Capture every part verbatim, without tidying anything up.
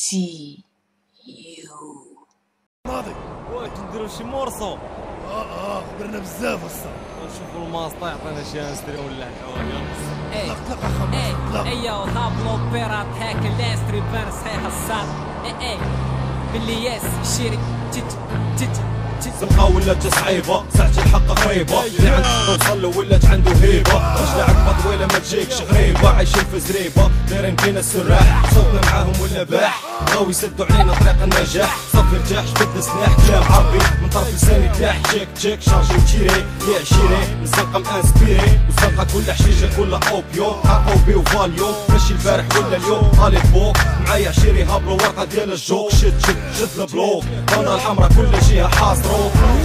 سي يو. ماضي واش نديرو شي مورصو؟ اه اه كبرنا بزاف هسه. نشوفو الماسطا يعطينا شي نستريو ولا حوايج. ايه طلق طلق خمس ايه طلق. ايوه طابلو بيرات هاك الاستري بان صحيح الصاد ايه ايه باللي ياس شيري تيت تيت زنقة ولات صعيبة ساعة الحق قريبة اللي عنده وصل ولات عنده هيبة رجل عقبة طويلة ما تجيكش غريبة عايشين في زريبة دايرين فينا السراح صوتنا معاهم ولا باح بغاو يسدوا علينا طريق النجاح صافي ارتاح جبد سلاح كلام عربي من طرف لساني تلاح تشيك تشيك شارجي وتشيري يا عشيري الزنقة مانسبيري والزنقة كلها حشيشة كلها اوبيو حقو بي وفاليو ماشي البارح ولا اليوم الي فوق معايا عشيري هابلو ورقة ديال الجوك شد شد شد البلوك بنا الحمرا كل جهة حاصرو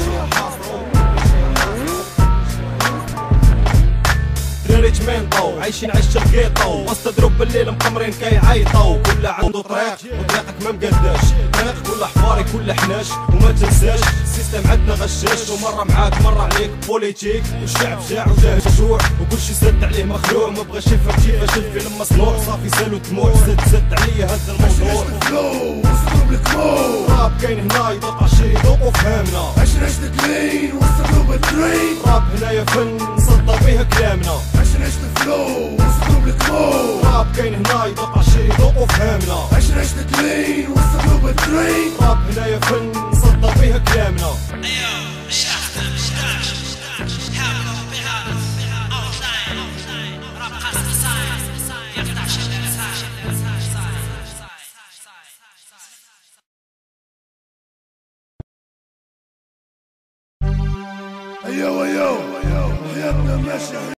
دراري تمينطو عايشين عيش الكيطو وسط دروب بالليل مقمرين كيعيطو كل عنده طريق وطريقك ما مقداش طريق كل حفاري كل حناش وما تنساش السيستم عندنا غشاش ومره معاك مره عليك بوليتيك والشعب جاع وجاه جوع وكلشي سد عليه مخلوع ما بغاش يفهم كيفاش الفيلم مصنوع صافي سالو دموع زد زد عليا هذا الموضوع فلو وسط الكمو راب كاين هنا يضوق عشري ذوق وفهمنا عشنا عشنا كلين وسط الترين راب هنايا فن نصدر بيه كلامنا عشنا عشنا فلو وسط الكمو راب كاين هنا يضوق عشري ذوق وفهمنا عشنا عشنا كلين وسط الترين راب هنايا فن نصدر بيه كلامنا ايوه ايوه حياتنا ماشيه